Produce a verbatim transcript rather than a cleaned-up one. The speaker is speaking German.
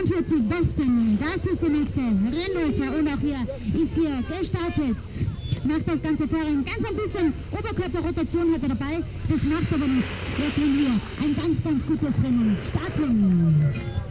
fünfundvierzig Westen, das ist der nächste Rennläufer und auch hier ist hier gestartet. Macht das ganze Fahren ganz ein bisschen Oberkörperrotation hat er dabei, das macht aber nichts. Er kann hier ein ganz, ganz gutes Rennen starten.